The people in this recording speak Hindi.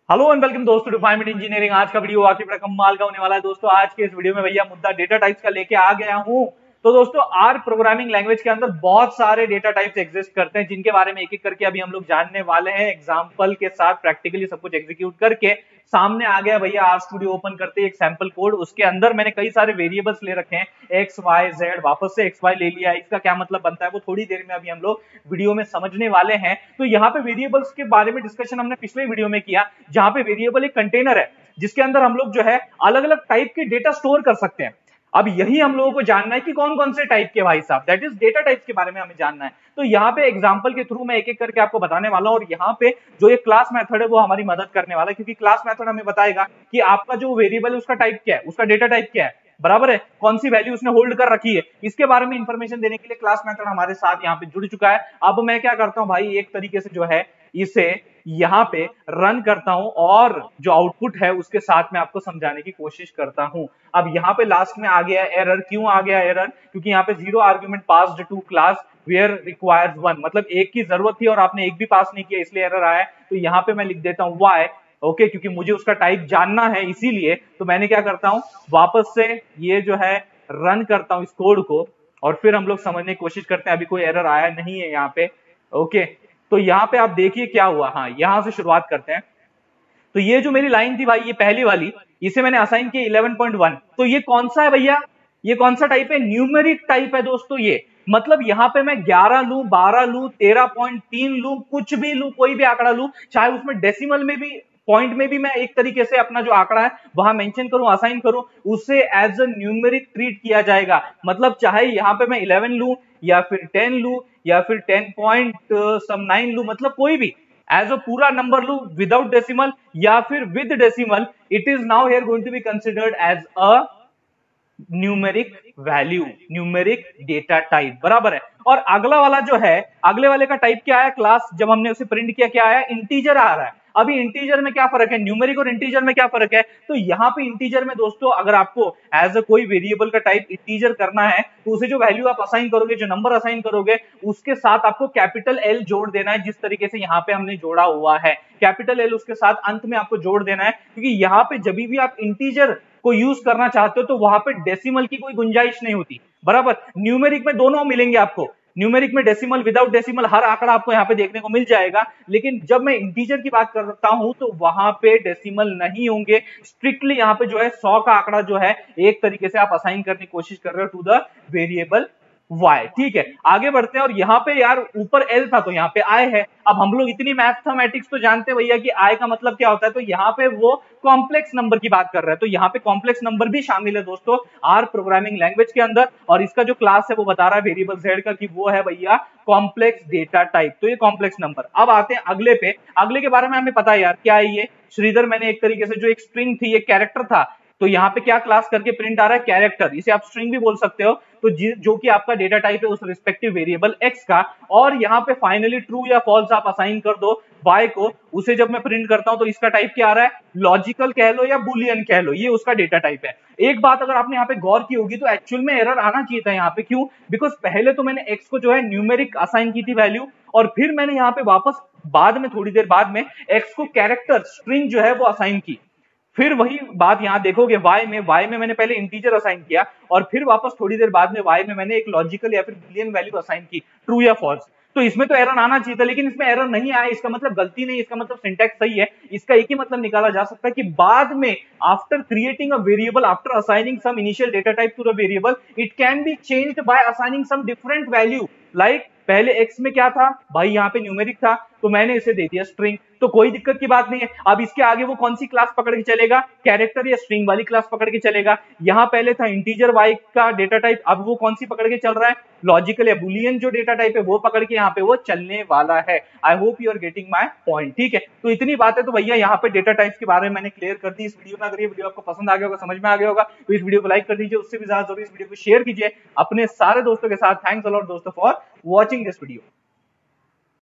हेलो एंड वेलकम दोस्तों टू 5 मिनट इंजीनियरिंग। आज का वीडियो वाकई बड़ा कमाल का होने वाला है दोस्तों। आज के इस वीडियो में भैया मुद्दा डेटा टाइप्स का लेके आ गया हूं। तो दोस्तों आर प्रोग्रामिंग लैंग्वेज के अंदर बहुत सारे डेटा टाइप्स एग्जिस्ट करते हैं, जिनके बारे में एक एक करके अभी हम लोग जानने वाले हैं। एग्जांपल के साथ प्रैक्टिकली सब कुछ एग्जीक्यूट करके सामने आ गया भैया। आर स्टूडियो ओपन करते हैं, एक सैंपल कोड, उसके अंदर मैंने कई सारे वेरिएबल्स ले रखे हैं, एक्स वाई जेड, वापस से एक्स वाई ले लिया। इसका क्या मतलब बनता है वो थोड़ी देर में अभी हम लोग वीडियो में समझने वाले हैं। तो यहाँ पे वेरिएबल्स के बारे में डिस्कशन हमने पिछले वीडियो में किया, जहां पे वेरिएबल एक कंटेनर है जिसके अंदर हम लोग जो है अलग अलग टाइप के डेटा स्टोर कर सकते हैं। अब यही हम लोगों को जानना है कि कौन कौन से टाइप के, भाई साहब, दैट इज डेटा टाइप्स के बारे में हमें जानना है। तो यहाँ पे एग्जांपल के थ्रू मैं एक एक करके आपको बताने वाला हूं, और यहाँ पे जो ये क्लास मेथड है वो हमारी मदद करने वाला है, क्योंकि क्लास मेथड हमें बताएगा कि आपका जो वेरिएबल है उसका टाइप क्या है, उसका डेटा टाइप क्या है, बराबर है, कौन सी वैल्यू उसने होल्ड कर रखी है। इसके बारे में इंफॉर्मेशन देने के लिए क्लास मेथड हमारे साथ यहाँ पे जुड़ चुका है। अब मैं क्या करता हूं भाई, एक तरीके से जो है इसे यहां पे रन करता हूं और जो आउटपुट है उसके साथ में आपको समझाने की कोशिश करता हूं। अब यहां पे लास्ट में आ गया एरर। क्यों आ गया एरर? क्योंकि यहाँ पे 0 argument passed to class where requires 1, मतलब एक की जरूरत थी और आपने एक भी पास नहीं किया, इसलिए एरर आया। तो यहाँ पे मैं लिख देता हूं वाई, ओके, क्योंकि मुझे उसका टाइप जानना है, इसीलिए तो मैंने क्या करता हूं, वापस से ये जो है रन करता हूं इस कोड को, और फिर हम लोग समझने की कोशिश करते हैं। अभी कोई एरर आया नहीं है यहाँ पे, ओके। तो यहाँ पे आप देखिए क्या हुआ। हाँ, यहां से शुरुआत करते हैं। तो ये जो मेरी लाइन थी भाई, ये पहली वाली, इसे मैंने असाइन किया 11.1। तो ये कौन सा है भैया? ये कौन सा टाइप है? न्यूमेरिक टाइप है दोस्तों। ये मतलब यहां पे मैं 11 लू, 12 लू, 13.3 लू, कुछ भी लू, कोई भी आंकड़ा लू, चाहे उसमें डेसिमल में भी, पॉइंट में भी मैं एक तरीके से अपना जो आंकड़ा है वहां मेंशन करूं, असाइन करूं, उसे एज अ न्यूमेरिक ट्रीट किया जाएगा। मतलब चाहे यहां पे मैं 11 लू या फिर 10 लू या फिर 10.9 लू, मतलब कोई भी एज अ पूरा नंबर लू विदाउट डेसिमल या फिर with decimal, it is now here going to be considered as a numeric value, numeric data type, बराबर है। और अगला वाला जो है, अगले वाले का टाइप क्या है? क्लास जब हमने उसे प्रिंट किया क्या आया? इंटीजर आ रहा है। अभी इंटीजर में क्या फर्क है? न्यूमेरिक और इंटीजर में क्या फर्क है? तो यहाँ पे इंटीजर में दोस्तों, अगर आपको एज अ कोई वेरिएबल का टाइप इंटीजर करना है तो उसे जो वैल्यू आप असाइन करोगे, जो नंबर असाइन करोगे, उसके साथ आपको कैपिटल एल जोड़ देना है, जिस तरीके से यहाँ पे हमने जोड़ा हुआ है। कैपिटल एल उसके साथ अंत में आपको जोड़ देना है, क्योंकि यहाँ पे जब भी आप इंटीजर को यूज करना चाहते हो तो वहां पे डेसिमल की कोई गुंजाइश नहीं होती, बराबर। न्यूमेरिक में दोनों मिलेंगे आपको, न्यूमेरिक में डेसिमल, विदाउट डेसिमल, हर आंकड़ा आपको यहाँ पे देखने को मिल जाएगा। लेकिन जब मैं इंटीजर की बात करता हूं तो वहां पे डेसिमल नहीं होंगे। स्ट्रिक्टली यहाँ पे जो है 100 का आंकड़ा जो है एक तरीके से आप असाइन करने की कोशिश कर रहे हो टू द वेरिएबल वाई, ठीक है। आगे बढ़ते हैं, और यहाँ पे यार ऊपर एल था तो यहाँ पे आई है। अब हम लोग इतनी मैथमेटिक्स तो जानते हैं भैया कि आई का मतलब क्या होता है, तो यहाँ पे वो कॉम्प्लेक्स नंबर की बात कर रहा है, तो यहाँ पे कॉम्प्लेक्स नंबर भी शामिल है दोस्तों आर प्रोग्रामिंग लैंग्वेज के अंदर। और इसका जो क्लास है वो बता रहा है वेरिएबल जेड का कि वो है भैया कॉम्प्लेक्स डेटा टाइप, तो ये कॉम्प्लेक्स नंबर। अब आते हैं अगले पे। अगले के बारे में हमें पता है यार, क्या है ये? श्रीधर, मैंने एक तरीके से जो एक स्ट्रिंग थी, एक कैरेक्टर था, तो यहाँ पे क्या क्लास करके प्रिंट आ रहा है? कैरेक्टर। इसे आप स्ट्रिंग भी बोल सकते हो, तो जो कि आपका डेटा टाइप है उस रिस्पेक्टिव वेरिएबल एक्स का। और यहाँ पे फाइनली ट्रू या फॉल्स आप असाइन कर दो वाई को। उसे जब मैं प्रिंट करता हूं तो इसका टाइप क्या आ रहा है? लॉजिकल कह लो या बुलियन कह लो, ये उसका डेटा टाइप है। एक बात अगर आपने यहाँ पे गौर की होगी तो एक्चुअल में एरर आना चाहिए था यहाँ पे। क्यों? बिकॉज पहले तो मैंने एक्स को जो है न्यूमेरिक असाइन की थी वैल्यू, और फिर मैंने यहाँ पे वापस बाद में, थोड़ी देर बाद में, एक्स को कैरेक्टर, स्ट्रिंग जो है वो असाइन की। फिर वही बात यहां देखोगे वाई में मैंने पहले इंटीजर असाइन किया, और फिर वापस थोड़ी देर बाद में वाई में मैंने एक लॉजिकल या फिर बुलियन वैल्यू असाइन की, ट्रू या फॉल्स। तो इसमें तो एरर आना चाहिए था, लेकिन इसमें एरर नहीं आया। इसका मतलब गलती नहीं, इसका मतलब सिंटैक्स सही है। इसका एक ही मतलब निकाला जा सकता है कि बाद में after creating a variable, after assigning some initial data type to the variable, it can be changed by assigning some different value. Like पहले एक्स में क्या था भाई? यहाँ पे न्यूमेरिक था, तो मैंने इसे दे दिया स्ट्रिंग, तो कोई दिक्कत की बात नहीं है। अब इसके आगे वो कौन सी क्लास पकड़ के चलेगा? कैरेक्टर या स्ट्रिंग वाली क्लास पकड़ के चलेगा। यहां पहले था इंटीजर वाई का डेटा टाइप, अब वो कौन सी पकड़ के चल रहा है? लॉजिकल या बुलियन जो डेटा टाइप है वो पकड़ के यहाँ पे वो चलने वाला है। I hope you are getting my point, ठीक है। तो इतनी बात है तो भैया यहाँ पे डेटा टाइप्स के बारे में मैंने क्लियर कर दी इस वीडियो में। अगर ये वीडियो आपको पसंद आ गया होगा, समझ में आ गया होगा, तो इस वीडियो को लाइक कर दीजिए, उससे भी ज्यादा जरूरी इस वीडियो को शेयर कीजिए अपने सारे दोस्तों के साथ। थैंक्स अ लॉट दोस्तों फॉर वॉचिंग दिस वीडियो।